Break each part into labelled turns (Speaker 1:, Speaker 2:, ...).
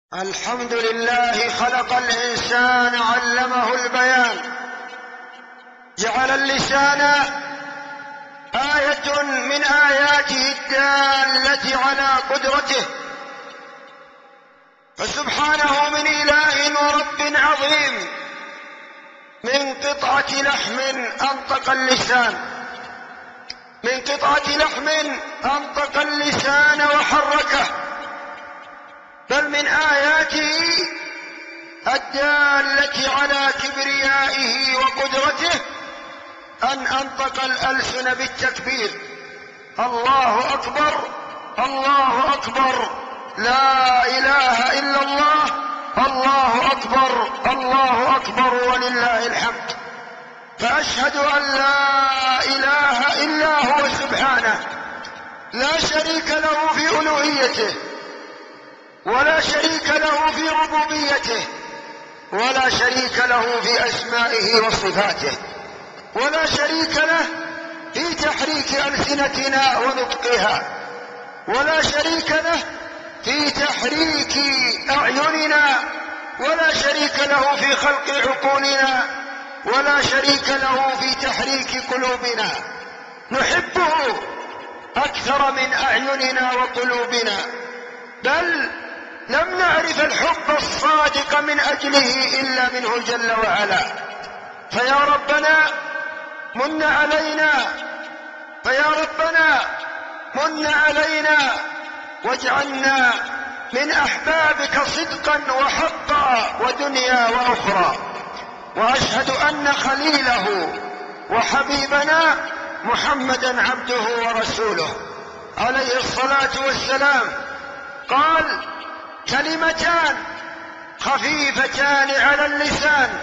Speaker 1: الحمد لله خلق الإنسان علمه البيان، جعل اللسان آية من آياته الدالة على قدرته، فسبحانه من إله ورب عظيم من قطعة لحم أنطق اللسان، من قطعة لحم أنطق اللسان وحركه، بل من آياته الدالة على كبريائه وقدرته أن أنطق الألسن بالتكبير: الله أكبر الله أكبر، لا إله إلا الله، الله أكبر الله أكبر ولله الحمد. فأشهد أن لا إله إلا هو سبحانه، لا شريك له في ألوهيته، ولا شريك له في ربوبيته، ولا شريك له في أسمائه وصفاته، ولا شريك له في تحريك ألسنتنا ونطقها، ولا شريك له في تحريك أعيننا، ولا شريك له في خلق عقولنا، ولا شريك له في تحريك قلوبنا. نحبه أكثر من أعيننا وقلوبنا، بل لم نعرف الحب الصادق من أجله إلا منه جل وعلا. فيا ربنا من علينا، فيا ربنا من علينا واجعلنا من أحبابك صدقا وحقا ودنيا وأخرى. وأشهد أن خليله وحبيبنا محمدا عبده ورسوله عليه الصلاة والسلام قال: كلمتان خفيفتان على اللسان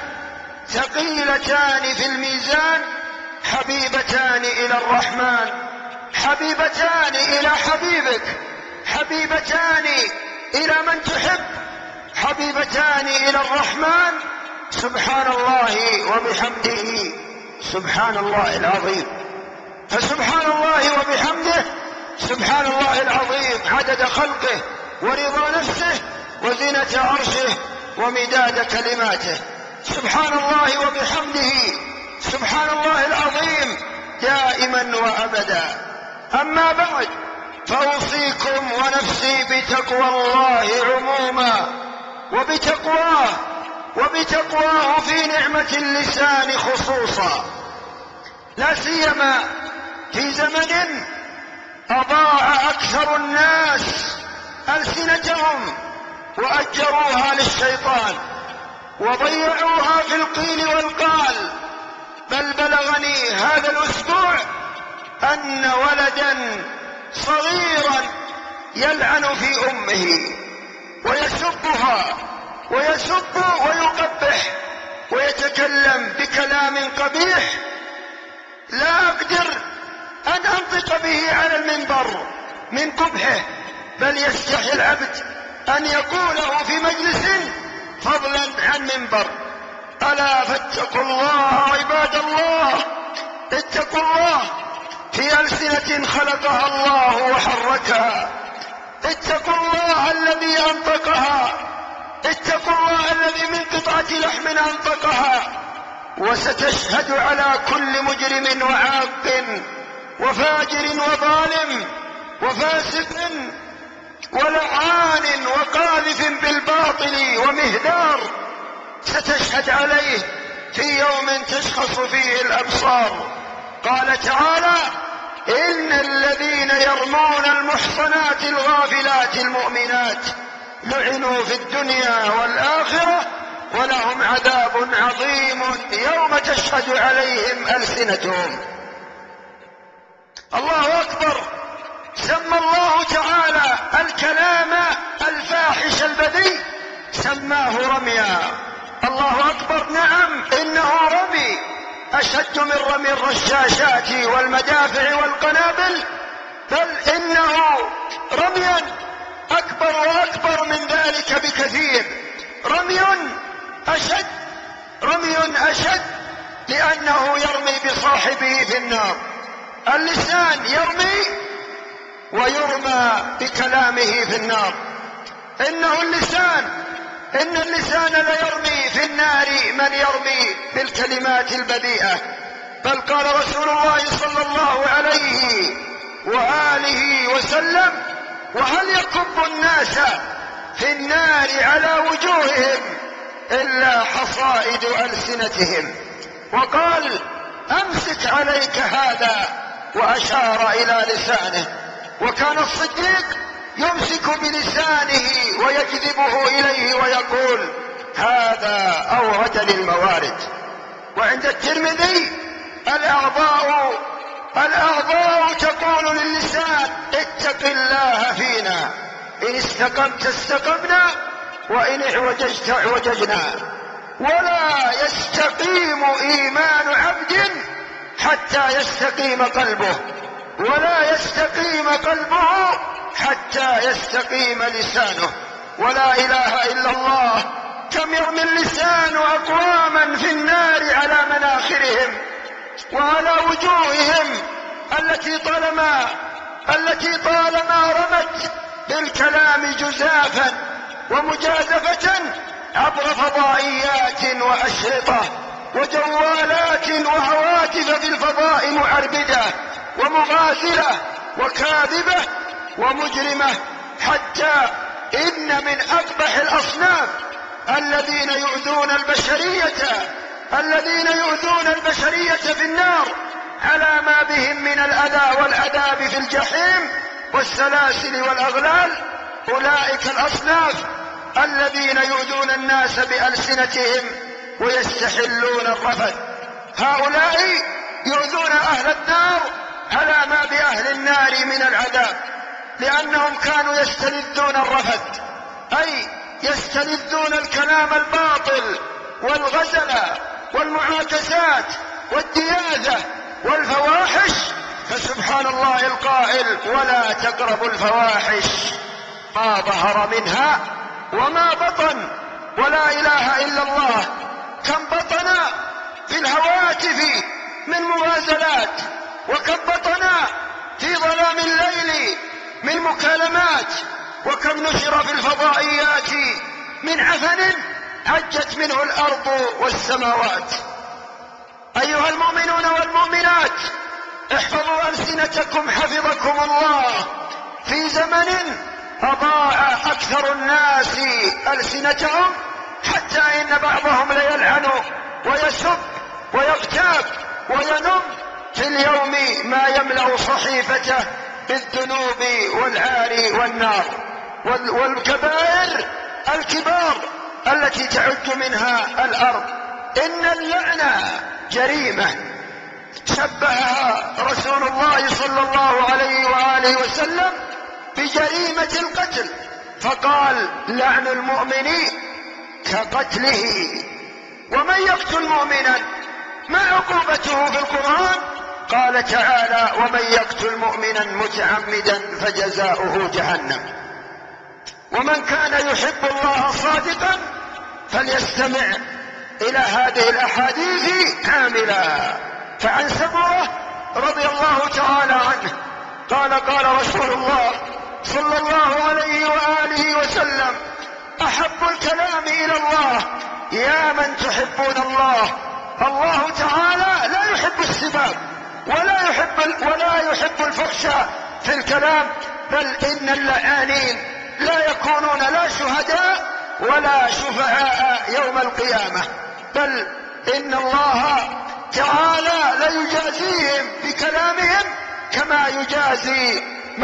Speaker 1: ثقيلتان في الميزان، حبيبتان إلى الرحمن، حبيبتان إلى حبيبك، حبيبتان إلى من تحب، حبيبتان إلى الرحمن. سبحان الله وبحمده، سبحان الله العظيم. فسبحان الله وبحمده، سبحان الله العظيم، عدد خلقه ورضا نفسه وزنة عرشه ومداد كلماته. سبحان الله وبحمده، سبحان الله العظيم، دائما وأبدا. أما بعد، فأوصيكم ونفسي بتقوى الله عموما، وبتقواه في نعمة اللسان خصوصا، لا سيما في زمن أضاع أكثر الناس ألسنتهم وأجروها للشيطان وضيعوها في القيل والقال. بل بلغني هذا الأسبوع أن ولدا صغيرا يلعن في أمه ويسبها ويسب ويقبح ويتكلم بكلام قبيح لا أقدر أن أنطق به على المنبر من قبحه، بل يستحي العبد أن يقوله في مجلس فضلا عن منبر. ألا فاتقوا الله عباد الله، اتقوا الله في ألسنة خلقها الله وحركها، اتقوا الله الذي أنطقها، اتقوا الله الذي من قطعة لحم أنطقها. وستشهد على كل مجرم وعاق وفاجر وظالم وفاسق ولعان وقاذف بالباطل ومهدار، ستشهد عليه في يوم تشخص فيه الأبصار. قال تعالى: إن الذين يرمون المحصنات الغافلات المؤمنات لعنوا في الدنيا والآخرة ولهم عذاب عظيم يوم تشهد عليهم ألسنتهم. الله أكبر. سمى الله تعالى الكلام الفاحش البذيء، سماه رميا. الله أكبر. نعم، إنه رمي أشد من رمي الرشاشات والمدافع والقنابل، بل إنه رميا أكبر وأكبر من ذلك بكثير. رمي أشد، رمي أشد، لأنه يرمي بصاحبه في النار. اللسان يرمي ويرمى بكلامه في النار. إنه اللسان، إن اللسان ليرمي في النار من يرمي بالكلمات البذيئة. بل قال رسول الله صلى الله عليه وآله وسلم: وهل يكب الناس في النار على وجوههم إلا حصائد ألسنتهم. وقال: أمسك عليك هذا، وأشار إلى لسانه. وكان الصديق يمسك بلسانه ويجذبه إليه ويقول: هذا أوردني الموارد. وعند الترمذي: الأعضاء تقول للسان: اتق الله فينا، إن استقمت استقمنا، وإن اعوججت اعوججنا. ولا يستقيم إيمان عبد حتى يستقيم قلبه، ولا يستقيم قلبه حتى يستقيم لسانه. ولا إله إلا الله. كم يرمي اللسان أقواما في النار على مناخرهم وعلى وجوههم التي طالما رمت بالكلام جزافا ومجازفة عبر فضائيات وأشرطة وجوالات وهواتف في الفضاء معربدة ومغازلة وكاذبة ومجرمة، حتى إن من أقبح الأصناف الذين يؤذون البشرية في النار على ما بهم من الأذى والعذاب في الجحيم والسلاسل والأغلال، أولئك الأصناف الذين يؤذون الناس بألسنتهم ويستحلون الرفث. هؤلاء يؤذون أهل النار على ما بأهل النار من العذاب، لأنهم كانوا يستلذون الرفث، أي يستلذون الكلام الباطل والغزل والمعاكسات والدياثة والفواحش. فسبحان الله القائل: ولا تقربوا الفواحش ما ظهر منها وما بطن. ولا إله إلا الله. كم بطن في الهواتف من مغازلات، وكم بطن في ظلام الليل من مكالمات، وكم نشر في الفضائيات من عفن هجت منه الأرض والسماوات. أيها المؤمنون والمؤمنات، احفظوا ألسنتكم حفظكم الله في زمن أضاع أكثر الناس ألسنتهم، حتى إن بعضهم ليلعن ويسب ويغتاب وينم في اليوم ما يملأ صحيفته بالذنوب والعار والنار والكبائر الكبار التي تعج منها الأرض. إن اللعنة جريمة شبهها رسول الله صلى الله عليه وآله وسلم بجريمة القتل، فقال: لعن المؤمن كقتله. ومن يقتل مؤمنا ما عقوبته في القرآن؟ قال تعالى: ومن يقتل مؤمنا متعمدا فجزاؤه جهنم. ومن كان يحب الله صادقا فليستمع إلى هذه الأحاديث كاملة. فعن سمرة رضي الله تعالى عنه قال رسول الله صلى الله عليه وآله وسلم: أحب الكلام إلى الله يا من تحبون الله. الله تعالى لا يحب السباب ولا يحب الفحش في الكلام، بل إن اللعانين لا يكونون لا شهداء ولا شفعاء يوم القيامة، بل إن الله تعالى لا يجازيهم بكلامهم كما يجازي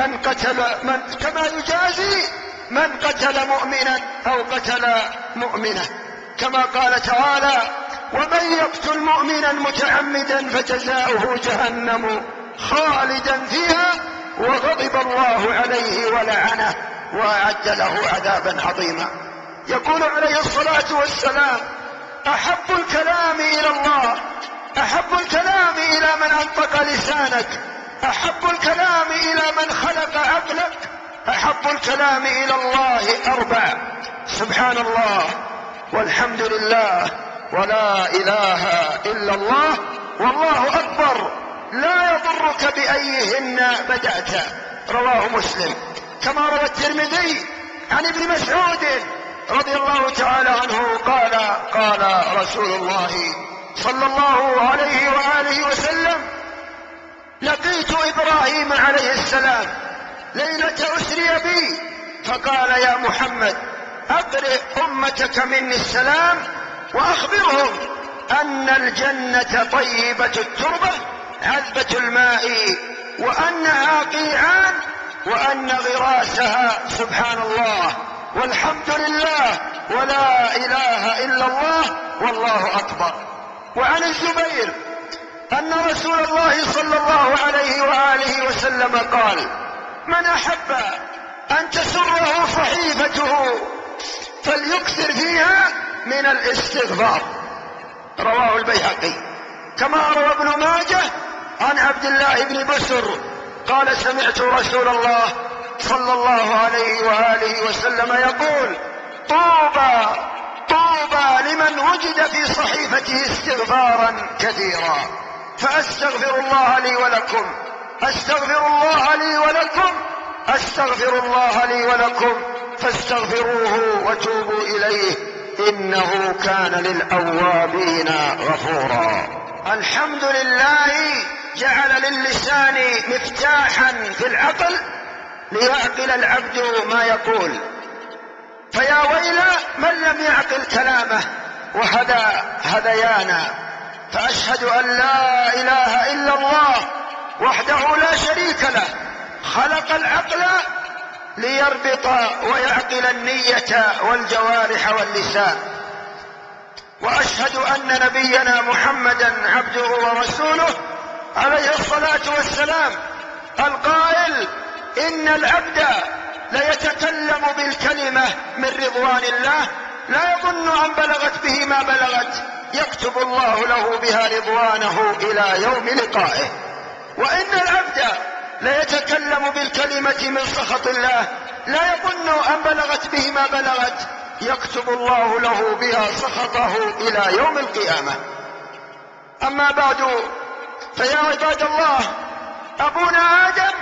Speaker 1: من قتل مؤمنا أو قتل مؤمنة، كما قال تعالى: ومن يقتل مؤمنا متعمدا فجزاؤه جهنم خالدا فيها وغضب الله عليه ولعنه وأعد له عذابا عظيما. يقول عليه الصلاة والسلام: أحب الكلام إلى الله، أحب الكلام إلى من أنطق لسانك، أحب الكلام إلى من خلق عقلك، أحب الكلام إلى الله أربع: سبحان الله، والحمد لله، ولا إله إلا الله، والله أكبر، لا يضرك بأيهن بدأت. رواه مسلم. كما روى الترمذي عن ابن مسعود رضي الله تعالى عنه قال رسول الله صلى الله عليه وآله وسلم: لقيت إبراهيم عليه السلام ليلة أسري بي فقال: يا محمد أقرئ أمتك مني السلام وأخبرهم أن الجنة طيبة التربة عذبة الماء وأنها قيعان وأن غراسها سبحان الله والحمد لله ولا إله إلا الله والله أكبر. وعن الزبير أن رسول الله صلى الله عليه وآله وسلم قال: من أحب أن تسره صحيفته فليكثر فيها من الاستغفار. رواه البيهقي. كما روى ابن ماجه عن عبد الله بن بسر قال: سمعت رسول الله صلى الله عليه وآله وسلم يقول: طوبى طوبى لمن وجد في صحيفته استغفارا كثيرا. فأستغفر الله لي ولكم، أستغفر الله لي ولكم، أستغفر الله لي ولكم فاستغفروه وتوبوا إليه إنه كان للأوابين غفورا. الحمد لله جعل للسان مفتاحا في العقل ليعقل العبد ما يقول، فيا ويل من لم يعقل كلامه هذيانا. فأشهد أن لا إله إلا الله وحده لا شريك له خلق العقل ليربط ويعقل النية والجوارح واللسان. وأشهد أن نبينا محمدا عبده ورسوله عليه الصلاة والسلام القائل: إن العبد ليتكلم بالكلمة من رضوان الله لا يظن أن بلغت به ما بلغت يكتب الله له بها رضوانه إلى يوم لقائه. وإن العبد ليتكلم بالكلمة من سخط الله لا يظن أن بلغت به ما بلغت يكتب الله له بها سخطه إلى يوم القيامة. أما بعد، فيا عباد الله، أبونا آدم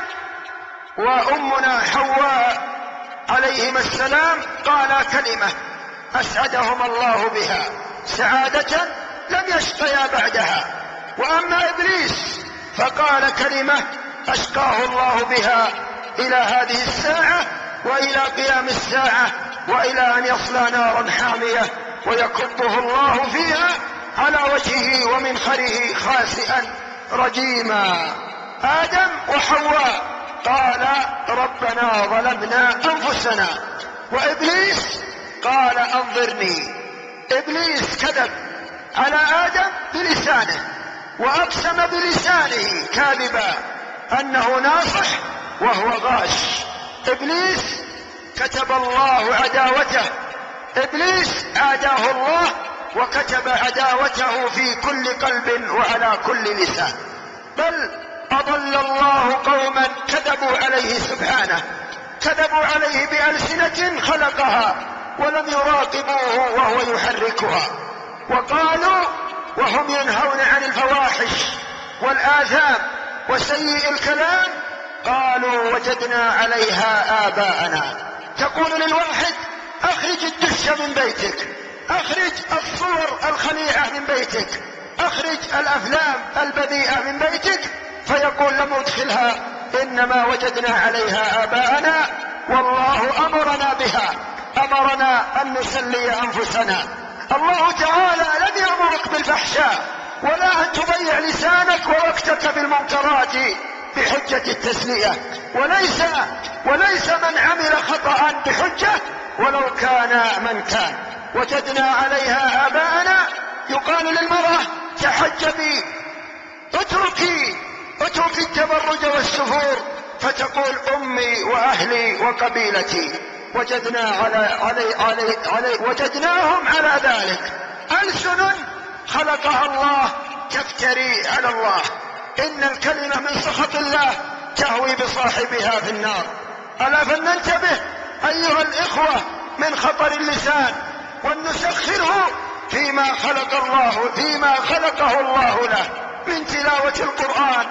Speaker 1: وأمنا حواء عليهما السلام قالا كلمة أسعدهما الله بها سعادة لم يشقيا بعدها. وأما إبليس فقال كلمة أشقاه الله بها إلى هذه الساعة وإلى قيام الساعة وإلى أن يصلى نارا حامية ويكبه الله فيها على وجهه ومنخره خاسئا رجيما. آدم وحواء قال: ربنا ظلمنا أنفسنا. وإبليس قال: أنظرني. إبليس كذب على آدم بلسانه وأقسم بلسانه كاذبا أنه ناصح وهو غاش. إبليس كتب الله عداوته، إبليس عاداه الله وكتب عداوته في كل قلب وعلى كل لسان. بل أضل الله قوما كذبوا عليه سبحانه، كذبوا عليه بألسنة خلقها ولم يراقبوه وهو يحركها. وقالوا وهم ينهون عن الفواحش والآثام وسيء الكلام، قالوا وجدنا عليها آباءنا. تقول للواحد: أخرج الدش من بيتك، أخرج الصور الخليعة من بيتك، أخرج الأفلام البذيئة من بيتك، فيقول: لم أدخلها، إنما وجدنا عليها آباءنا والله أمرنا بها، أمرنا أن نسلي أنفسنا. الله تعالى لم يأمرك بالفحشاء ولا أن تضيع لسانك ووقتك بالمنكرات بحجة التسلية، وليس من عمل خطأ بحجة ولو كان من كان. وجدنا عليها آباءنا. يقال للمرأة: تحجبي، اتركي التبرج والسفور، فتقول: أمي وأهلي وقبيلتي. وجدناهم على ذلك. ألسن خلقها الله تفتري على الله. إن الكلمة من سخط الله تهوي بصاحبها في النار. ألا فلننتبه أيها الإخوة من خطر اللسان ولنسخره فيما خلقه الله له من تلاوة القرآن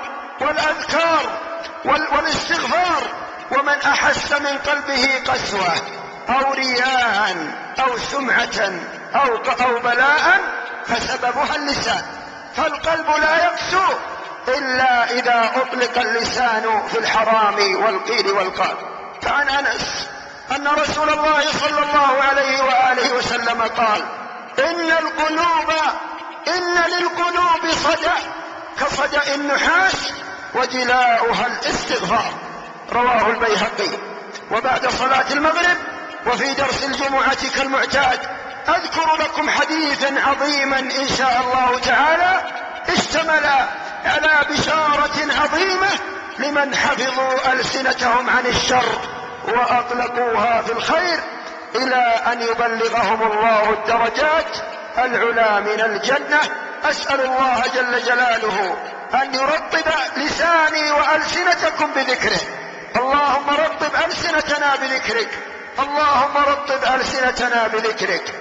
Speaker 1: والأذكار والاستغفار. ومن أحس من قلبه قسوة أو رياء أو سمعة أو بلاء فسببها اللسان، فالقلب لا يقسو إلا إذا أطلق اللسان في الحرام والقيل والقال. فعن أنس أن رسول الله صلى الله عليه وآله وسلم قال: إن للقلوب صدأ كصدأ النحاس وجلاؤها الاستغفار، رواه البيهقي. وبعد صلاة المغرب وفي درس الجمعة كالمعتاد أذكر لكم حديثا عظيما إن شاء الله تعالى اشتمل على بشارة عظيمة لمن حفظوا ألسنتهم عن الشر وأطلقوها في الخير إلى أن يبلغهم الله الدرجات العلى من الجنة. أسأل الله جل جلاله أن يرطب لساني وألسنتكم بذكره. اللهم رطب ألسنتنا بذكرك، اللهم رطب ألسنتنا بذكرك.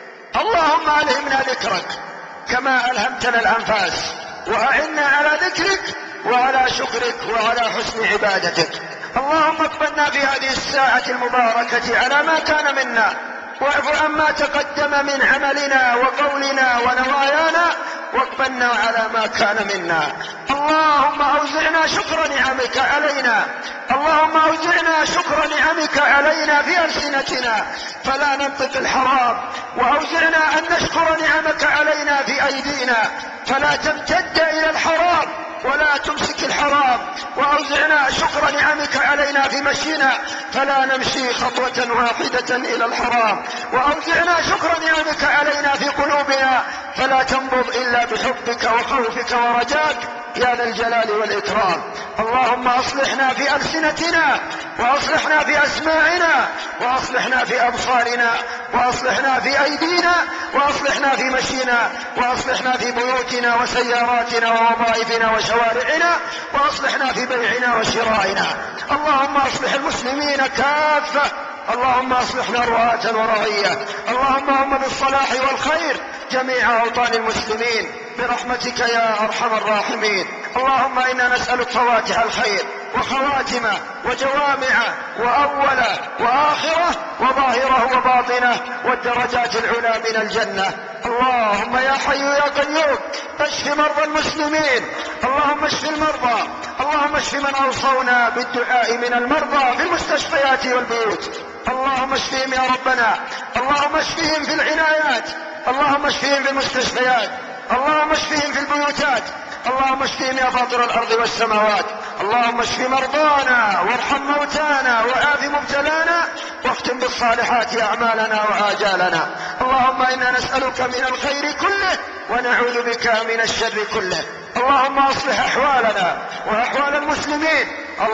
Speaker 1: اللهم ألهمنا ذكرك كما ألهمتنا الأنفاس، وأعنا على ذكرك وعلى شكرك وعلى حسن عبادتك. اللهم اقبلنا في هذه الساعة المباركة على ما كان منا، واعف عما تقدم من عملنا وقولنا ونوايانا، واقبلنا على ما كان منا. اللهم أوزعنا شكر نعمك علينا، اللهم أوزعنا شكر نعمك علينا في ألسنتنا فلا ننطق الحرام، وأوزعنا أن نشكر نعمك علينا في أيدينا فلا تمتد إلى الحرام ولا تمسك الحرام، وأوزعنا شكر نعمك علينا في مشينا فلا نمشي خطوة واحدة إلى الحرام، وأوزعنا شكر نعمك علينا في قلوبنا فلا تنبض إلا بحبك وخوفك ورجاك يا ذا الجلال والإكرام. اللهم أصلحنا في ألسنتنا، وأصلحنا في أسماعنا، وأصلحنا في أبصارنا، وأصلحنا في أيدينا، وأصلحنا في مشينا، وأصلحنا في بيوتنا وسياراتنا ووظائفنا وشوارعنا، وأصلحنا في بيعنا وشرائنا. اللهم أصلح المسلمين كافة، اللهم أصلحنا رعاة ورعية، اللهم هم بالصلاح والخير جميع أوطان المسلمين برحمتك يا أرحم الراحمين. اللهم إنا نسألك فواتح الخير وخواتمه وجوامعه وأوله وآخره وظاهره وباطنه والدرجات العلى من الجنة. اللهم يا حي يا قيوم اشف مرضى المسلمين، اللهم اشف المرضى، اللهم اشف من أوصونا بالدعاء من المرضى في المستشفيات والبيوت، اللهم اشفهم يا ربنا، اللهم اشفهم في العنايات، اللهم اشفهم في المستشفيات، اللهم اشفهم في البيوتات، اللهم اشفهم يا فاطر الأرض والسماوات. اللهم اشف مرضانا وارحم موتانا وعاف مبتلانا واختم بالصالحات أعمالنا وآجالنا. اللهم إنا نسألك من الخير كله ونعوذ بك من الشر كله. اللهم اصلح أحوالنا وأحوال المسلمين،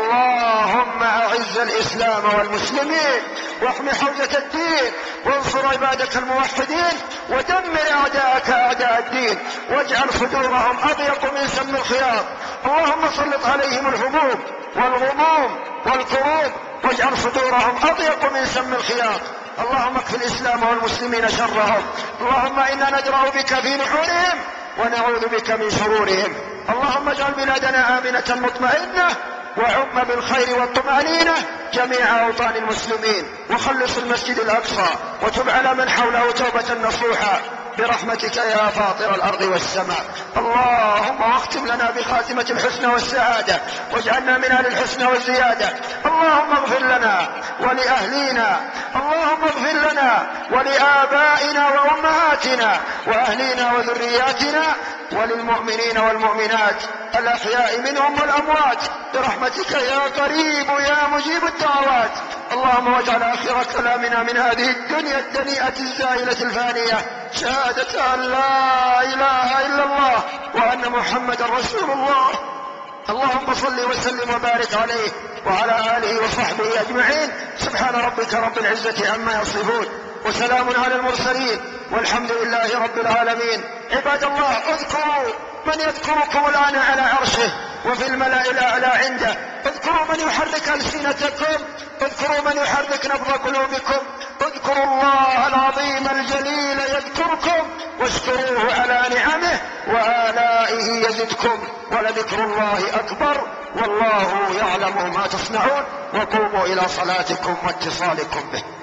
Speaker 1: اللهم أعز الإسلام والمسلمين واحم حوزة الدين وانصر عبادك الموحدين ودمر أعداءك أعداء الدين واجعل صدورهم أضيق من سم الخياط. اللهم سلط عليهم الهموم والغموم والكروب واجعل صدورهم أضيق من سم الخياط. اللهم اكف الإسلام والمسلمين شرهم. اللهم إنا ندرأ بك في نحورهم ونعوذ بك من شرورهم. اللهم اجعل بلادنا آمنة مطمئنة وعم بالخير والطمأنينة جميع أوطان المسلمين، وخلص المسجد الأقصى وتب على من حوله توبة نصوحا برحمتك يا فاطر الأرض والسماء. اللهم واختم لنا بخاتمة الحسنى والسعادة واجعلنا من أهل الحسنى والزيادة. اللهم اغفر لنا ولأهلينا، اللهم اغفر لنا ولآبائنا وأمهاتنا وأهلينا وذرياتنا وللمؤمنين والمؤمنات الأحياء منهم والأموات برحمتك يا قريب يا مجيب الدعوات. اللهم واجعل آخر كلامنا من هذه الدنيا الدنيئة الزائلة الفانية شهادة أن لا إله إلا الله وأن محمد رسول الله. اللهم صل وسلم وبارك عليه وعلى آله وصحبه أجمعين. سبحان ربك رب العزة عما يصفون وسلام على المرسلين والحمد لله رب العالمين. عباد الله، اذكروا من يذكركم الآن على عرشه وفي الملأ الأعلى عنده، اذكروا من يحرك ألسنتكم، اذكروا من يحرك نبض قلوبكم، اذكروا الله العظيم الجليل يذكركم واشكروه على نعمه وآلائه يزدكم ولذكر الله أكبر والله يعلم ما تصنعون. وقوموا إلى صلاتكم واتصالكم به.